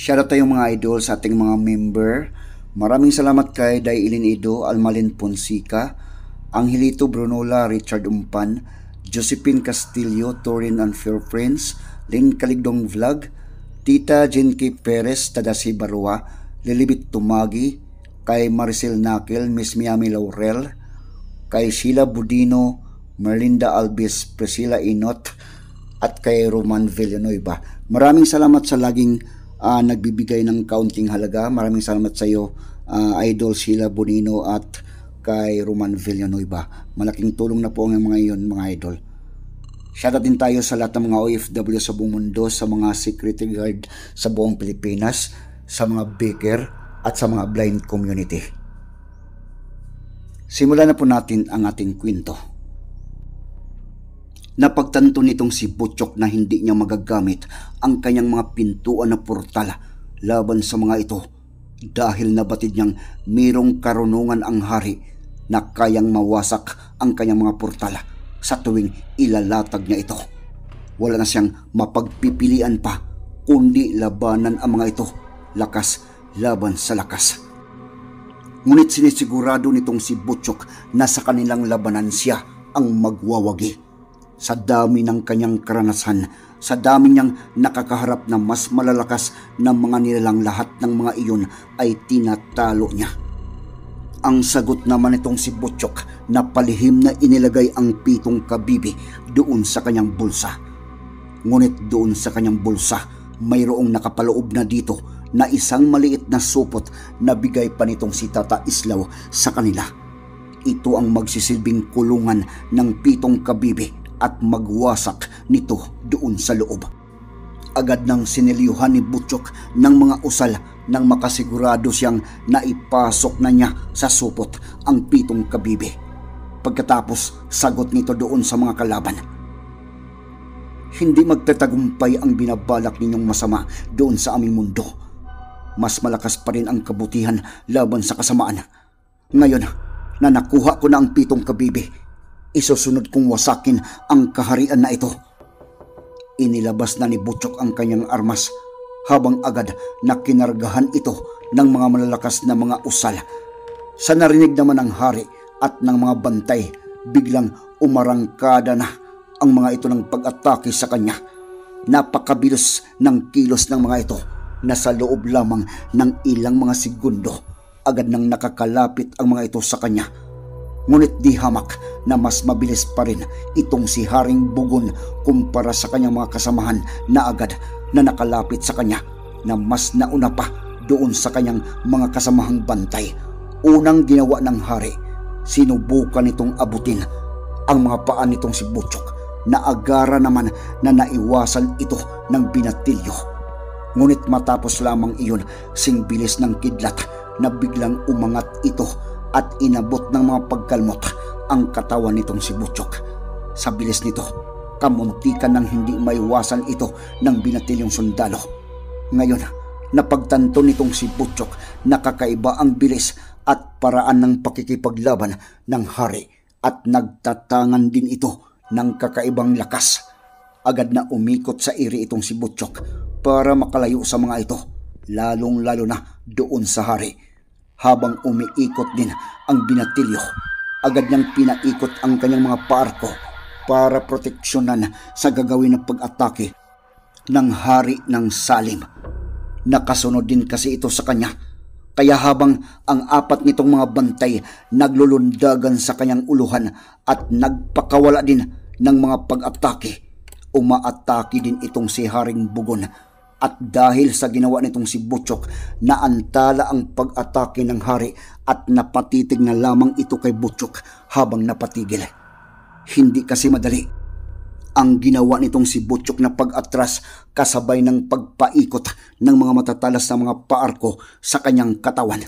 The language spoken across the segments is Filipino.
Shoutout tayong mga idol sa ating mga member. Maraming salamat kay Dailin Ido, Almalin Ponsica, Angelito Brunola, Richard Umpan, Josephine Castillo, Torin and Fair Friends, Lynn Kaligdong Vlog, Tita Jenky Perez, Tadasi Barua, Lilibit Tumagi, kay Maricel Nakel, Miss Miami Laurel, kay Sheila Budino, Merlinda Albis, Priscilla Inot, at kay Roman Villanueva. Maraming salamat sa laging nagbibigay ng kaunting halaga. Maraming salamat sa iyo, Idol Sheila Bonino at kay Roman Villanueva. Malaking tulong na po ang mga iyon, mga idol. Shoutout din tayo sa lahat ng mga OFW sa buong mundo, sa mga security guard sa buong Pilipinas, sa mga baker at sa mga blind community. Simulan na po natin ang ating kwento. Napagtanto nitong si Butchok na hindi niya magagamit ang kanyang mga pintuan na portal laban sa mga ito dahil nabatid niyang mayroong karunungan ang hari na kayang mawasak ang kanyang mga portal sa tuwing ilalatag niya ito. Wala na siyang mapagpipilian pa kundi labanan ang mga ito, lakas laban sa lakas. Ngunit sinisigurado nitong si Butchok na sa kanilang labanan siya ang magwawagi. Sa dami ng kanyang karanasan, sa dami niyang nakakaharap na mas malalakas na mga nilalang, lahat ng mga iyon ay tinatalo niya. Ang sagot naman itong si Butchok na palihim na inilagay ang pitong kabibi doon sa kanyang bulsa. Ngunit doon sa kanyang bulsa, mayroong nakapaloob na dito na isang maliit na supot na bigay pa nitong si Tata Islaw sa kanila. Ito ang magsisilbing kulungan ng pitong kabibi at magwasak nito doon sa loob. Agad nang siniliyuhan ni Butchok ng mga usal nang makasigurado siyang naipasok na niya sa supot ang pitong kabibi. Pagkatapos, sagot nito doon sa mga kalaban. Hindi magtatagumpay ang binabalak ninyong masama doon sa aming mundo. Mas malakas pa rin ang kabutihan laban sa kasamaan. Ngayon na nakuha ko na ang pitong kabibi, isusunod kong wasakin ang kaharian na ito. Inilabas na ni Butchok ang kanyang armas habang agad na kinargahan ito ng mga malalakas na mga usal. Sa narinig naman ng hari at ng mga bantay, biglang umarangkada na ang mga ito ng pag-atake sa kanya. Napakabilis ng kilos ng mga ito na sa loob lamang ng ilang mga segundo, agad nang nakakalapit ang mga ito sa kanya. Ngunit di hamak na mas mabilis pa rin itong si Haring Bugon kumpara sa kanyang mga kasamahan na agad na nakalapit sa kanya na mas nauna pa doon sa kanyang mga kasamahang bantay. Unang ginawa ng hari, sinubukan nitong abutin ang mga paa nitong si Butchok na agara naman na naiwasan ito ng binatilyo. Ngunit matapos lamang iyon, sing bilis ng kidlat na biglang umangat ito at inabot ng mga pagkalmot ang katawan nitong si Butchok. Sa bilis nito, kamuntikan ng hindi maiwasan ito ng binatilyong sundalo. Ngayon, napagtanto nitong si Butchok na kakaiba ang bilis at paraan ng pakikipaglaban ng hari at nagtatangan din ito ng kakaibang lakas. Agad na umikot sa iri itong si Butchok para makalayo sa mga ito, lalong-lalo na doon sa hari. Habang umiikot din ang binatilyo, agad niyang pinaikot ang kanyang mga paarko para proteksyonan sa gagawin ng pag-atake ng hari ng Salim. Nakasunod din kasi ito sa kanya, kaya habang ang apat nitong mga bantay naglulundagan sa kanyang uluhan at nagpakawala din ng mga pag-atake, umaatake din itong si Haring Bugon. At dahil sa ginawa nitong si Butchok, naantala ang pag-atake ng hari at napatitig na lamang ito kay Butchok habang napatigil. Hindi kasi madali ang ginawa nitong si Butchok na pag-atras kasabay ng pagpaikot ng mga matatalas na mga paarko sa kanyang katawan.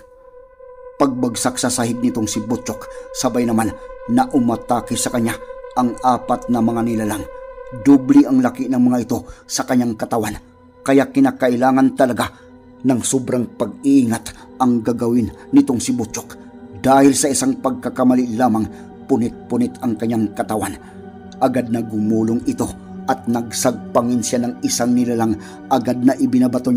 Pagbagsak sa sahig nitong si Butchok, sabay naman na umatake sa kanya ang apat na mga nilalang. Dubli ang laki ng mga ito sa kanyang katawan. Kaya kinakailangan talaga ng sobrang pag-iingat ang gagawin nitong si Butchok. Dahil sa isang pagkakamali lamang, punit-punit ang kanyang katawan. Agad na gumulong ito at nagsagpangin siya ng isang nilalang. Agad na ibinabato niya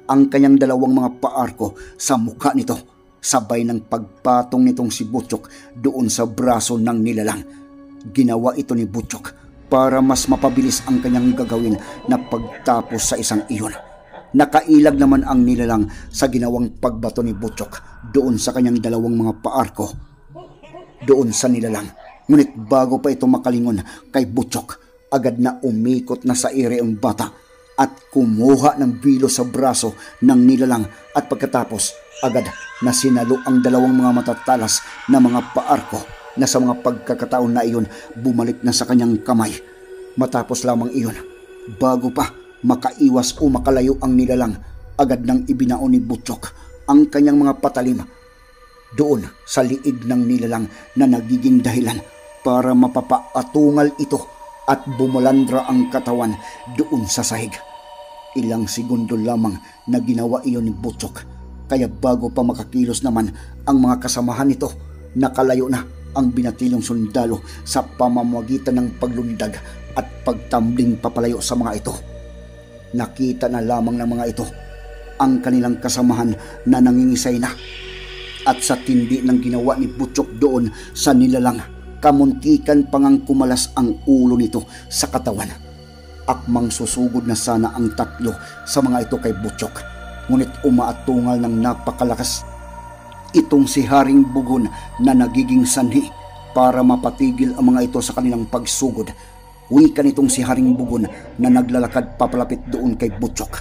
ang kanyang dalawang mga paarko sa mukha nito, sabay ng pagpatong nitong si Butchok doon sa braso ng nilalang. Ginawa ito ni Butchok para mas mapabilis ang kanyang gagawin na pagtapos sa isang iyon. Nakailag naman ang nilalang sa ginawang pagbato ni Butchok doon sa kanyang dalawang mga paarko doon sa nilalang. Ngunit bago pa ito makalingon kay Butchok, agad na umikot na sa ere ang bata at kumuha ng bilo sa braso ng nilalang, at pagkatapos agad na sinalo ang dalawang mga matatalas na mga paarko na sa mga pagkakataon na iyon bumalik na sa kanyang kamay. Matapos lamang iyon, bago pa makaiwas o makalayo ang nilalang, agad nang ibinaon ni Butchok ang kanyang mga patalim doon sa liig ng nilalang na nagiging dahilan para mapapaatungal ito at bumulandra ang katawan doon sa sahig. Ilang segundo lamang na ginawa iyon ni Butchok, kaya bago pa makakilos naman ang mga kasamahan nito, nakalayo na ang binatilyong sundalo sa pamamagitan ng paglundag at pagtambling papalayo sa mga ito. Nakita na lamang ng mga ito ang kanilang kasamahan na nangingisay na, at sa tindi ng ginawa ni Butchok doon sa nilalang, kamuntikan pangang kumalas ang ulo nito sa katawan. Akmang susugod na sana ang tatlo sa mga ito kay Butchok, ngunit umaatungal ng napakalakas itong si Haring Bugon na nagiging sanhi para mapatigil ang mga ito sa kanilang pagsugod. Wika nitong si Haring Bugon na naglalakad papalapit doon kay Butchok.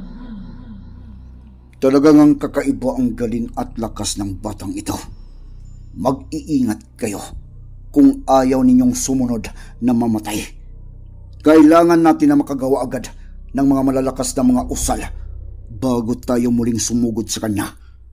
Talagang ang kakaiba ang galing at lakas ng batang ito. Mag-iingat kayo kung ayaw ninyong sumunod na mamatay. Kailangan natin na makagawa agad ng mga malalakas na mga usal bago tayo muling sumugod sa kanya.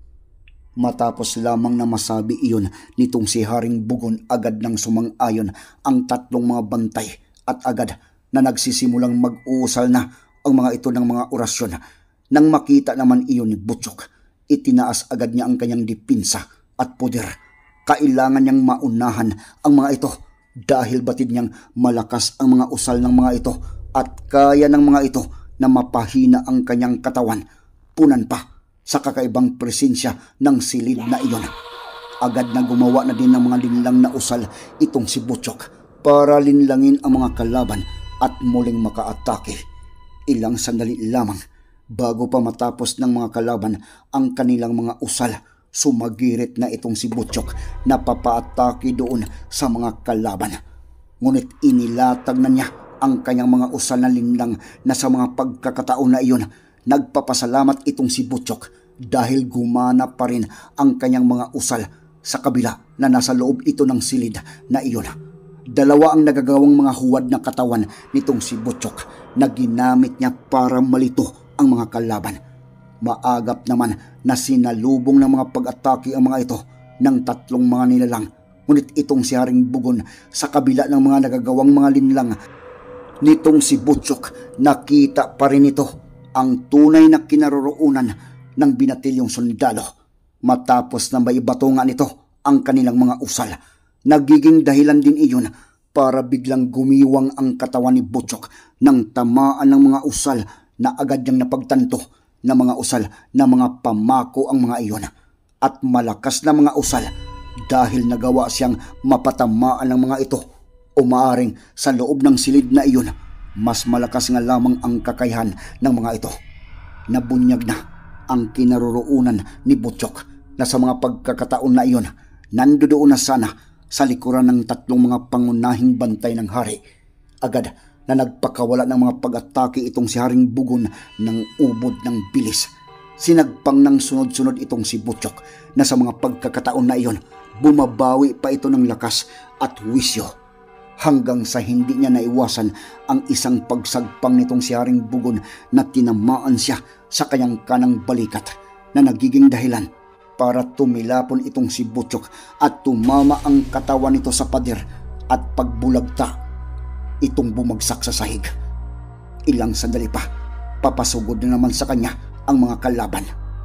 Matapos lamang na masabi iyon nitong si Haring Bugon, agad nang sumang-ayon ang tatlong mga bantay at agad na nagsisimulang mag-uusal na ang mga ito ng mga orasyon. Nang makita naman iyon ni Butchok, itinaas agad niya ang kanyang dipinsa at poder. Kailangan niyang maunahan ang mga ito dahil batid niyang malakas ang mga usal ng mga ito at kaya ng mga ito na mapahina ang kanyang katawan, punan pa sa kakaibang presensya ng silid na iyon. Agad na gumawa na din ng mga linlang na usal itong si Butchok para linlangin ang mga kalaban at muling makaatake. Ilang sandali lamang bago pa matapos ng mga kalaban ang kanilang mga usal, sumagirit na itong si Butchok na papaatake doon sa mga kalaban. Ngunit inilatag na niya ang kanyang mga usal na linlang na sa mga pagkakataon na iyon, nagpapasalamat itong si Butchok dahil gumana pa rin ang kanyang mga usal sa kabila na nasa loob ito ng silid na iyon. Dalawa ang nagagawang mga huwad na katawan nitong si Butchok na ginamit niya para malito ang mga kalaban. Maagap naman na sinalubong ng mga pag-atake ang mga ito ng tatlong mga nilalang, ngunit itong si Haring Bugon, sa kabila ng mga nagagawang mga linlang nitong si Butchok, nakita pa rin ito ang tunay na kinaroroonan ng binatilyong sundalo. Matapos na maibato nga nito ang kanilang mga usal, nagiging dahilan din iyon para biglang gumiwang ang katawan ni Butchok nang tamaan ng mga usal na agad niyang napagtanto na mga usal na mga pamako ang mga iyon, at malakas na mga usal dahil nagawa siyang mapatamaan ng mga ito, o maaring sa loob ng silid na iyon mas malakas nga lamang ang kakayahan ng mga ito. Nabunyag na ang kinaroroonan ni Butchok na sa mga pagkakataon na iyon nandoon na sana sa likuran ng tatlong mga pangunahing bantay ng hari. Agad na nagpakawala ng mga pag-atake itong si Haring Bugon ng ubod ng bilis. Sinagpang ng sunod-sunod itong si Butchok na sa mga pagkakataon na iyon bumabawi pa ito ng lakas at wisyo, hanggang sa hindi niya naiwasan ang isang pagsagpang nitong si Haring Bugon na tinamaan siya sa kanyang kanang balikat na nagiging dahilan para tumilapon itong si Butchok at tumama ang katawan nito sa pader at pagbulagta itong bumagsak sa sahig. Ilang sandali pa, papasugod na naman sa kanya ang mga kalaban.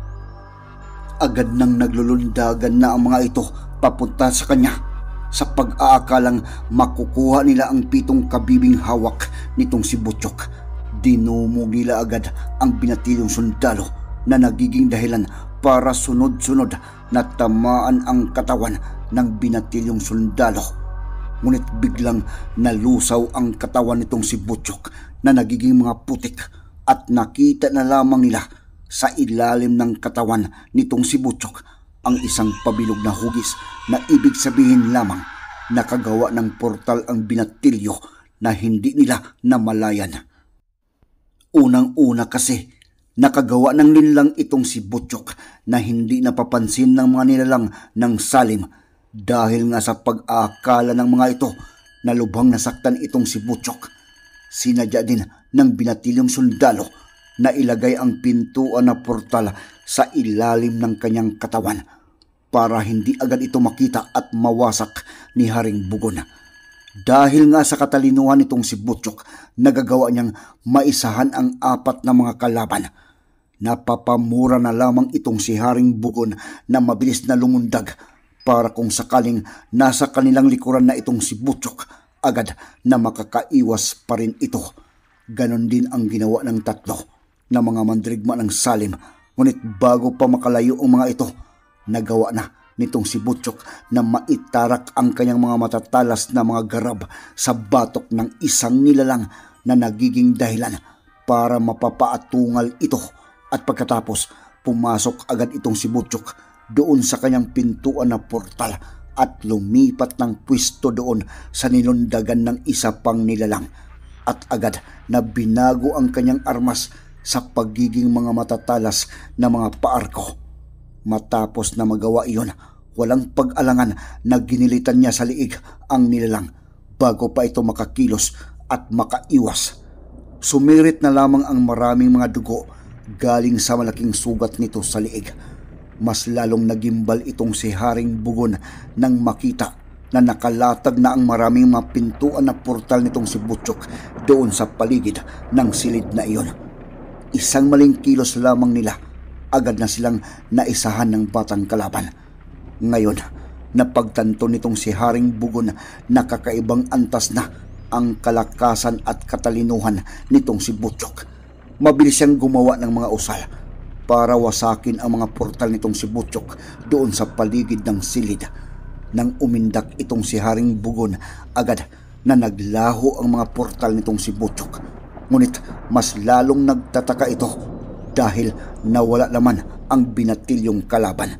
Agad nang naglulundagan na ang mga ito papunta sa kanya sa pag-aakalang makukuha nila ang 7 kabibing hawak nitong si Butchok. Dinumog nila agad ang binatilyong sundalo na nagiging dahilan para sunod-sunod na tamaan ang katawan ng binatilyong sundalo. Ngunit biglang nalusaw ang katawan nitong si Butchok na nagiging mga putik at nakita na lamang nila sa ilalim ng katawan nitong si Butchok ang isang pabilog na hugis na ibig sabihin lamang nakagawa ng portal ang binatilyo na hindi nila namalayan. Unang-una kasi, nakagawa ng linlang itong si Butchok na hindi napapansin ng mga nilalang ng Salim dahil nga sa pag-aakala ng mga ito na lubhang nasaktan itong si Butchok. Sinadya din ng binatilyong sundalo na ilagay ang pintuan na portal sa ilalim ng kanyang katawan para hindi agad ito makita at mawasak ni Haring Bugon. Dahil nga sa katalinuhan nitong si Butchok, nagagawa niyang maisahan ang 4 na mga kalaban. Napapamura na lamang itong si Haring Bugon na mabilis na lumundag para kung sakaling nasa kanilang likuran na itong si Butchok, agad na makakaiwas pa rin ito. Ganon din ang ginawa ng 3 na mga mandirigma ng Salim. Ngunit bago pa makalayo ang mga ito, nagawa na nitong si Butchok na maitarak ang kanyang mga matatalas na mga garab sa batok ng isang nilalang na nagiging dahilan para mapapaatungal ito, at pagkatapos pumasok agad itong si Butchok doon sa kanyang pintuan na portal at lumipat ng pwesto doon sa nilundagan ng isa pang nilalang, at agad na binago ang kanyang armas sa pagiging mga matatalas na mga paarko. Matapos na magawa iyon, walang pag-alangan na ginilitan niya sa liig ang nilalang bago pa ito makakilos at makaiwas. Sumirit na lamang ang maraming mga dugo galing sa malaking sugat nito sa liig. Mas lalong nagimbal itong si Haring Bugon nang makita na nakalatag na ang maraming mga pintuan na portal nitong si Butchok doon sa paligid ng silid na iyon. Isang maling kilos lamang nila, agad na silang naisahan ng batang kalaban. Ngayon, napagtanto nitong si Haring Bugon na kakaibang antas na ang kalakasan at katalinuhan nitong si Butchok. Mabilis siyang gumawa ng mga usal para wasakin ang mga portal nitong si Butchok doon sa paligid ng silid. Nang umindak itong si Haring Bugon, agad na naglaho ang mga portal nitong si Butchok. Ngunit mas lalong nagtataka ito dahil nawala naman ang binatilyong kalaban.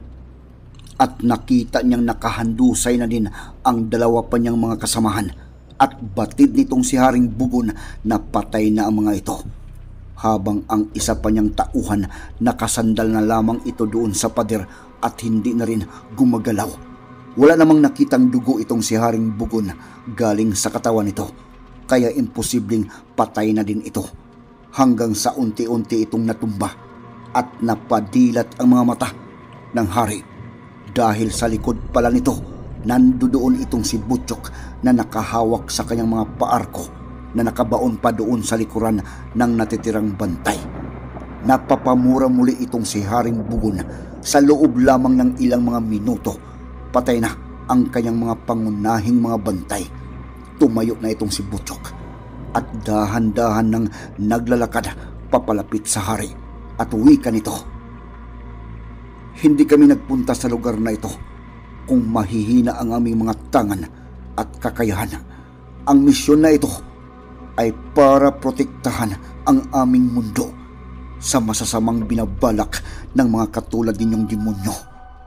At nakita niyang nakahandusay na din ang 2 pa niyang mga kasamahan, at batid nitong si Haring Bugon na patay na ang mga ito. Habang ang isa pa niyang tauhan nakasandal na lamang ito doon sa pader at hindi na rin gumagalaw. Wala namang nakitang dugo itong si Haring Bugon galing sa katawan nito, kaya imposibleng patay na din ito. Hanggang sa unti-unti itong natumba at napadilat ang mga mata ng hari, dahil sa likod pala nito nandoon itong si Butchok na nakahawak sa kanyang mga paarko na nakabaon pa doon sa likuran ng natitirang bantay. Napapamura muli itong si Haring Bugon. Sa loob lamang ng ilang mga minuto, patay na ang kanyang mga pangunahing mga bantay. Tumayo na itong si Butchok at dahan-dahan nang naglalakad papalapit sa hari, at wika nito, "Hindi kami nagpunta sa lugar na ito kung mahihina ang aming mga tangan at kakayahan. Ang misyon na ito ay para protektahan ang aming mundo sa masasamang binabalak ng mga katulad ninyong demonyo."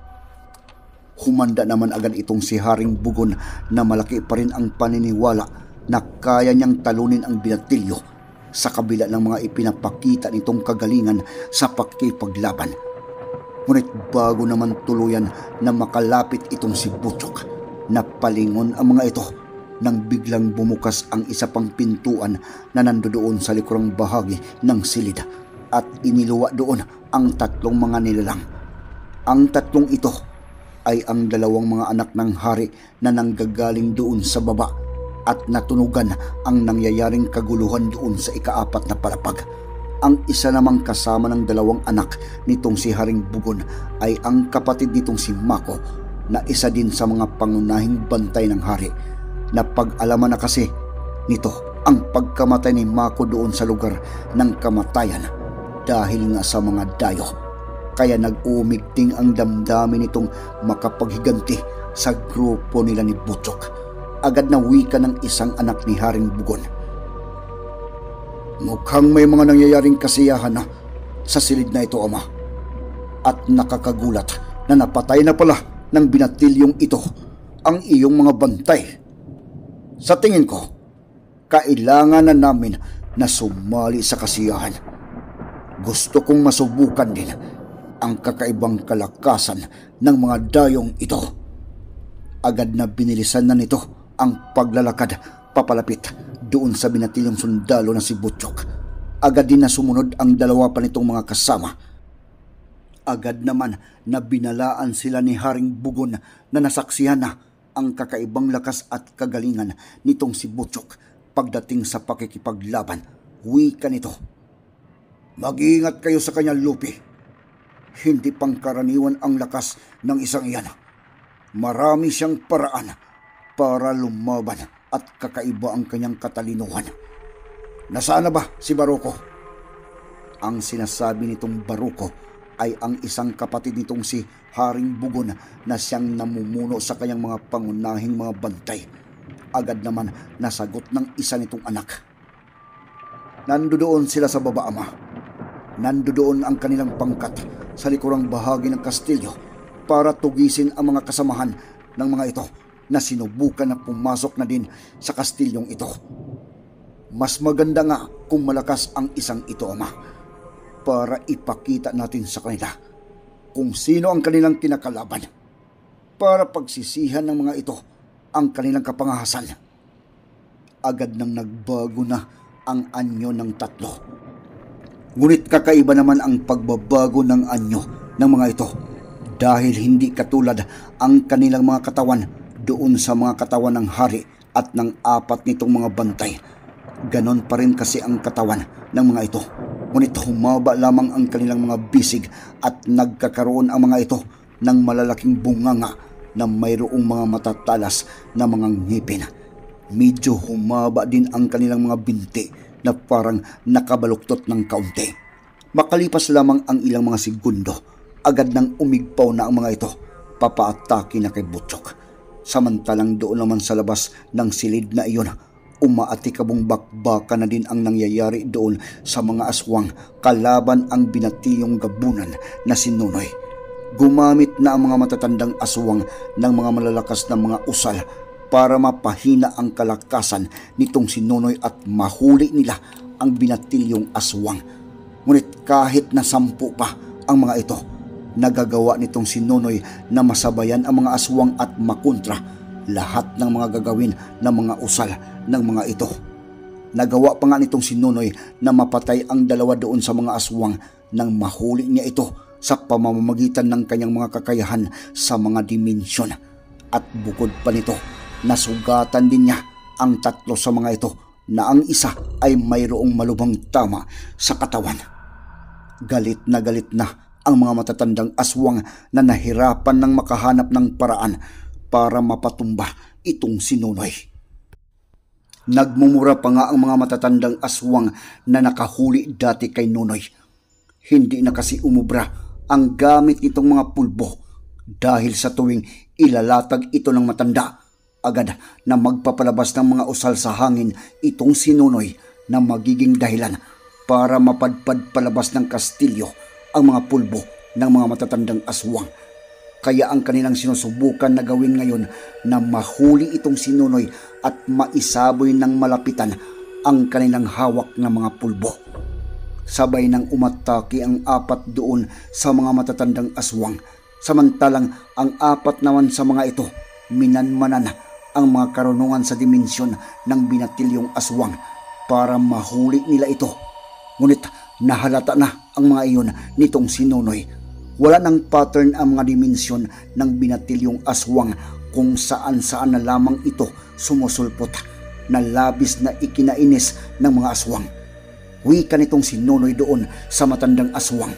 Humanda naman agad itong si Haring Bugon na malaki pa rin ang paniniwala na kaya niyang talunin ang binatilyo sa kabila ng mga ipinapakita nitong kagalingan sa pakikipaglaban. Ngunit bago naman tuluyan na makalapit itong si Butchok, napalingon ang mga ito nang biglang bumukas ang isa pang pintuan na nandoon sa likurang bahagi ng silid, at iniluwa doon ang 3 mga nilalang. Ang 3 ito ay ang 2 mga anak ng hari na nanggagaling doon sa baba, at natunugan ang nangyayaring kaguluhan doon sa ika-4 na palapag. Ang isa namang kasama ng 2 anak nitong si Haring Bugon ay ang kapatid nitong si Mako, na isa din sa mga pangunahing bantay ng hari. Napag-alaman na kasi nito ang pagkamatay ni Mako doon sa lugar ng kamatayan. dahil nga sa mga dayo. Kaya nag-umigting ang damdamin nitong makapaghiganti sa grupo nila ni Butchok. Agad na wika ng isang anak ni Haring Bugon. Mukhang may mga nangyayaring kasiyahan na sa silid na ito, Ama. At nakakagulat na napatay na pala ng binatilyong ito ang iyong mga bantay. Sa tingin ko, kailangan na namin na sumali sa kasiyahan. Gusto kong masubukan din ang kakaibang kalakasan ng mga dayong ito. Agad na binilisan na nito ang paglalakad papalapit doon sa binatilyong sundalo na si Butchok. Agad din na sumunod ang dalawa pa nitong mga kasama. Agad naman na binalaan sila ni Haring Bugon na nasaksihan na ang kakaibang lakas at kagalingan nitong si Butchok pagdating sa pakikipaglaban. Wika nito, mag-iingat kayo sa kanya, Lupi. Hindi pangkaraniwan ang lakas ng isang iyan. Marami siyang paraan para lumaban at kakaiba ang kanyang katalinuhan. Nasaan na ba si Baruko? Ang sinasabi nitong Baruko ay ang isang kapatid nitong si Haring Bugon na siyang namumuno sa kanyang mga pangunahing mga bantay. Agad naman nasagot ng isa nitong anak. Nandoon sila sa baba, Ama. Nandoon ang kanilang pangkat sa likurang bahagi ng kastilyo para tugisin ang mga kasamahan ng mga ito na sinubukan na pumasok na din sa kastilyong ito. Mas maganda nga kung malakas ang isang ito, Ama, para ipakita natin sa kanila kung sino ang kanilang kinakalaban, para pagsisihan ng mga ito ang kanilang kapangahasan. Agad nang nagbago na ang anyo ng tatlo. Ngunit kakaiba naman ang pagbabago ng anyo ng mga ito dahil hindi katulad ang kanilang mga katawan doon sa mga katawan ng hari at ng apat nitong mga bantay. Ganon pa rin kasi ang katawan ng mga ito. Ngunit humaba lamang ang kanilang mga bisig at nagkakaroon ang mga ito ng malalaking bunganga na mayroong mga matatalas na mga ngipin. Medyo humaba din ang kanilang mga binti na parang nakabaluktot ng kaunti. Makalipas lamang ang ilang mga segundo, agad nang umigpaw na ang mga ito, papaatake na kay Butchok. Samantalang doon naman sa labas ng silid na iyon, umaatikabong bakbaka na din ang nangyayari doon sa mga aswang kalaban ang binatiyong gabunan na si Nunoy. Gumamit na ang mga matatandang aswang ng mga malalakas na mga usal para mapahina ang kalakasan nitong si Nunoy at mahuli nila ang binatilyong aswang. Ngunit kahit na 10 pa ang mga ito, nagagawa nitong si Nunoy na masabayan ang mga aswang at makontra lahat ng mga gagawin ng mga usal ng mga ito. Nagawa pa nga nitong si Nunoy na mapatay ang dalawa doon sa mga aswang nang mahuli niya ito sa pamamagitan ng kanyang mga kakayahan sa mga dimensyon. At bukod pa nito, nasugatan din niya ang 3 sa mga ito na ang isa ay mayroong malubhang tama sa katawan. Galit na ang mga matatandang aswang na nahirapan ng makahanap ng paraan para mapatumba itong si Nunoy. Nagmumura pa nga ang mga matatandang aswang na nakahuli dati kay Nunoy. Hindi na kasi umubra ang gamit nitong mga pulbo dahil sa tuwing ilalatag ito ng matanda, agad na magpapalabas ng mga usal sa hangin itong si Nunoy na magiging dahilan para mapadpad palabas ng kastilyo ang mga pulbo ng mga matatandang aswang. Kaya ang kanilang sinusubukan na gawin ngayon na mahuli itong si Nunoy at maisaboy ng malapitan ang kanilang hawak na mga pulbo. Sabay nang umatake ang 4 doon sa mga matatandang aswang, samantalang ang 4 naman sa mga ito minanmanan ang mga karunungan sa dimensyon ng binatilyong aswang para mahuli nila ito. Ngunit nahalata na ang mga iyon nitong si Nunoy. Wala ng pattern ang mga dimensyon ng binatilyong aswang kung saan-saan na lamang ito sumusulpot na labis na ikinainis ng mga aswang. Wika nitong si Nunoy doon sa matandang aswang.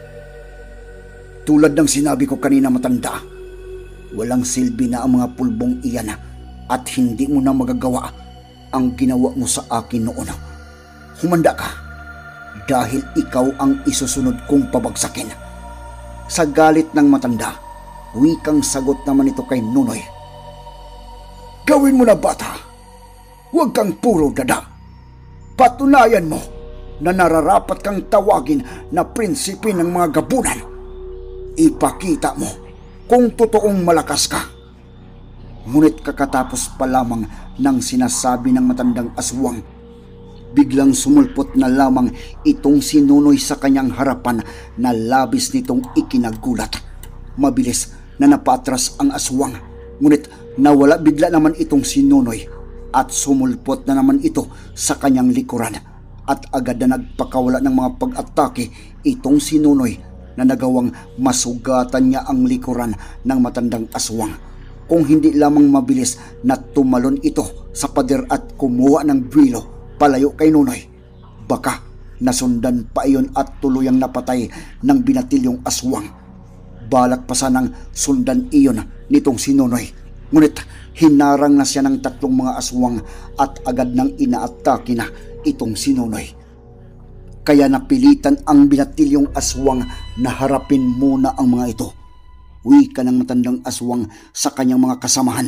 Tulad ng sinabi ko kanina, matanda, walang silbi na ang mga pulbong iyan at hindi mo na magagawa ang ginawa mo sa akin noon. Humanda ka. dahil ikaw ang isusunod kong pabagsakin. Sa galit ng matanda, wikang sagot naman ito kay Nunoy. Gawin mo na, bata. Huwag kang puro dada. Patunayan mo na nararapat kang tawagin na prinsipe ng mga gabunan. Ipakita mo kung totoong malakas ka. Ngunit kakatapos pa lamang ng sinasabi ng matandang aswang, biglang sumulpot na lamang itong si Nunoy sa kanyang harapan na labis nitong ikinagulat. Mabilis na napatras ang aswang, ngunit nawala bigla naman itong si Nunoy at sumulpot na naman ito sa kanyang likuran at agad na nagpakawala ng mga pag-atake itong si Nunoy na nagawang masugatan niya ang likuran ng matandang aswang. Kung hindi lamang mabilis na tumalon ito sa pader at kumuha ng buwilo palayo kay Nunoy, baka nasundan pa iyon at tuluyang napatay ng binatilyong aswang. Balak pa sanang sundan iyon nitong si Nunoy, ngunit hinarang na siya ng 3 mga aswang at agad nang inaatake na itong si Nunoy. Kaya napilitan ang binatilyong aswang na harapin muna ang mga ito. Wika ng matandang aswang sa kanyang mga kasamahan.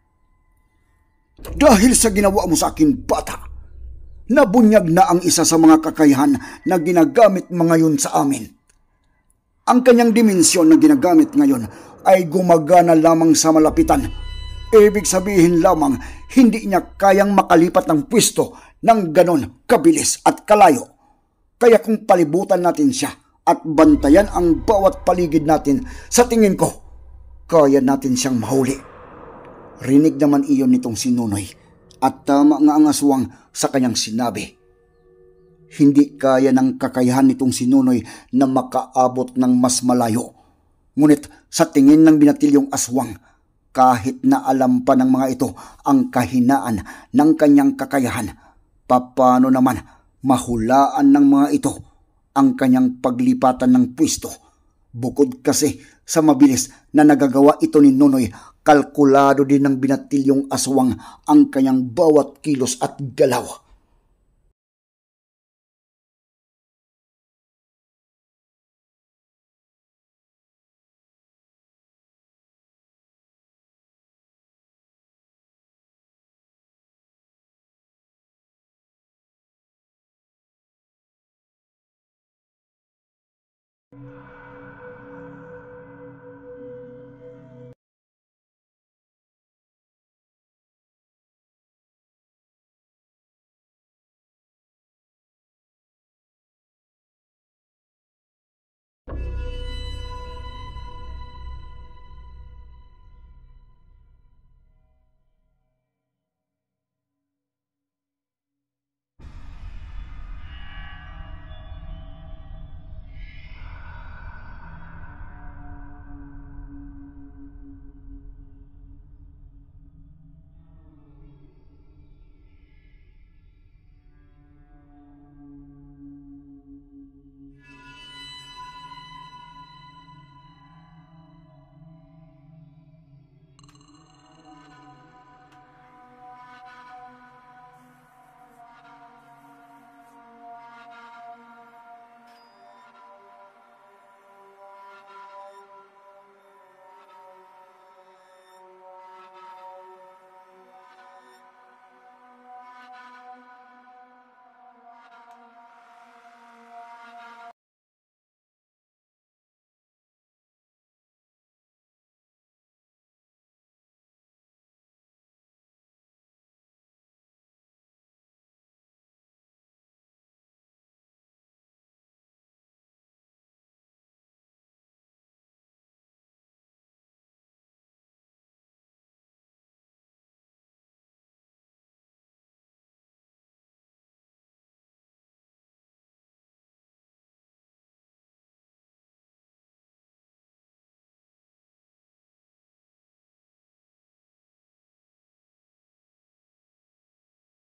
Dahil sa ginawa mo sa akin, bata, nabunyag na ang isa sa mga kakayahan na ginagamit mo ngayon sa amin. Ang kanyang dimensyon na ginagamit ngayon ay gumagana lamang sa malapitan. Ibig sabihin lamang, hindi niya kayang makalipat ng pwesto ng ganon kabilis at kalayo. Kaya kung palibutan natin siya at bantayan ang bawat paligid natin, sa tingin ko, kaya natin siyang mahuli. Rinig naman iyon nitong si Nunoy at tama nga ang aswang sa kanyang sinabi. Hindi kaya ng kakayahan nitong si Nunoy na makaabot ng mas malayo. Ngunit sa tingin ng binatilyong aswang, kahit na alam pa ng mga ito ang kahinaan ng kanyang kakayahan, paano naman mahulaan ng mga ito ang kanyang paglipatan ng pwesto? Bukod kasi sa mabilis na nagagawa ito ni Nunoy, kalkulado din ng binatilyong aswang ang kanyang bawat kilos at galaw.